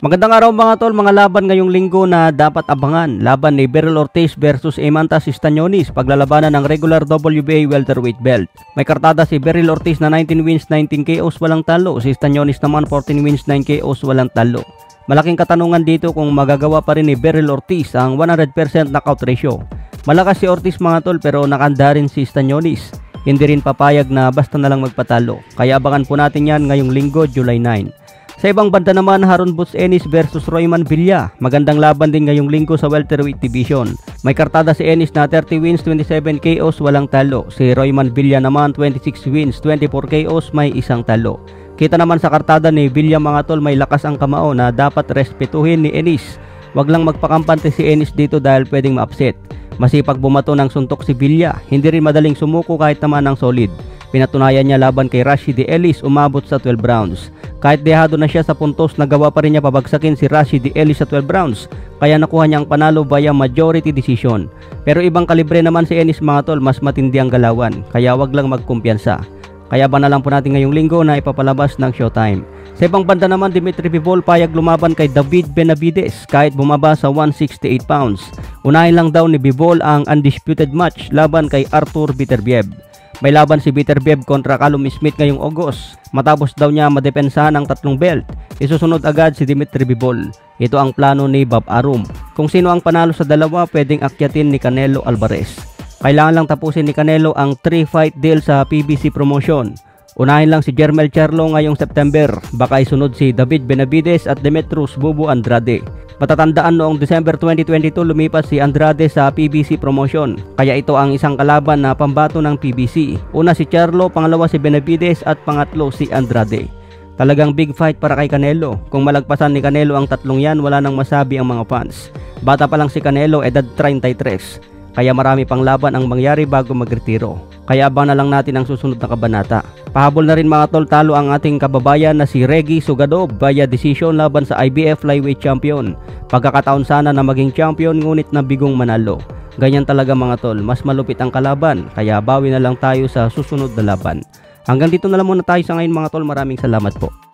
Magandang araw mga tol, mga laban ngayong linggo na dapat abangan. Laban ni Vergil Ortiz versus Imantas Stanionis, paglalabanan ng regular WBA welterweight belt. May kartada si Vergil Ortiz na 19 wins, 19 KOs walang talo. Si Stanionis naman 14 wins, 9 KOs walang talo. Malaking katanungan dito kung magagawa pa rin ni Vergil Ortiz ang 100% knockout ratio. Malakas si Ortiz mga tol pero nakanda rin si Stanionis. Hindi rin papayag na basta na lang magpatalo. Kaya abangan po natin yan ngayong linggo, July 9. Sa ibang banda naman, Jaron Ennis versus Villa. Magandang laban din ngayong linggo sa welterweight division. May kartada si Ennis na 30 wins, 27 KOs walang talo. Si Villa naman 26 wins, 24 KOs may isang talo. Kita naman sa kartada ni Villa mga tol, may lakas ang kamao na dapat respetuhin ni Ennis. Wag lang magpakampante si Ennis dito dahil pwedeng ma-upset. Masipag bumato ng suntok si Villa, hindi rin madaling sumuko kahit naman ng solid. Pinatunayan niya laban kay Ellis, umabot sa 12 rounds. Kahit dehado na siya sa puntos, nagawa pa rin niya pabagsakin si Ellis sa 12 rounds. Kaya nakuha niya ang panalo via majority decision. Pero ibang kalibre naman si Ennis mga tol, mas matindi ang galawan. Kaya wag lang magkumpiyansa. Kaya ba na lang po natin ngayong linggo na ipapalabas ng Showtime. Sa ibang banda naman, BIVOL payag lumaban kay Benevidez kahit bumaba sa 168 pounds. Unahin lang daw ni BIVOL ang undisputed match laban kay Artur Beterbiev. May laban si Beterbiev kontra Callum Smith ngayong August. Matapos daw niya madepensahan ang tatlong belt, isusunod agad si BIVOL. Ito ang plano ni Bob Arum. Kung sino ang panalo sa dalawa, pwedeng akyatin ni Canelo Alvarez. Kailangan lang tapusin ni Canelo ang 3-fight deal sa PBC promotion. Unahin lang si Jermel Charlo ngayong September. Baka isunod si David Benevidez at Demetrius Bubu Andrade. Matatandaan noong December 2022 lumipas si Andrade sa PBC promotion. Kaya ito ang isang kalaban na pambato ng PBC. Una si Charlo, pangalawa si Benevidez at pangatlo si Andrade. Talagang big fight para kay Canelo. Kung malagpasan ni Canelo ang tatlong yan, wala nang masabi ang mga fans. Bata pa lang si Canelo, edad 33. Kaya marami pang laban ang mangyari bago magretiro. Kaya abangan na lang natin ang susunod na kabanata. Pahabol na rin mga tol, talo ang ating kababayan na si Reggie Sugadov via decision laban sa IBF Flyweight Champion. Pagkakataon sana na maging champion ngunit nabigong manalo. Ganyan talaga mga tol, mas malupit ang kalaban. Kaya bawi na lang tayo sa susunod na laban. Hanggang dito na lang muna tayo sa ngayon mga tol, maraming salamat po.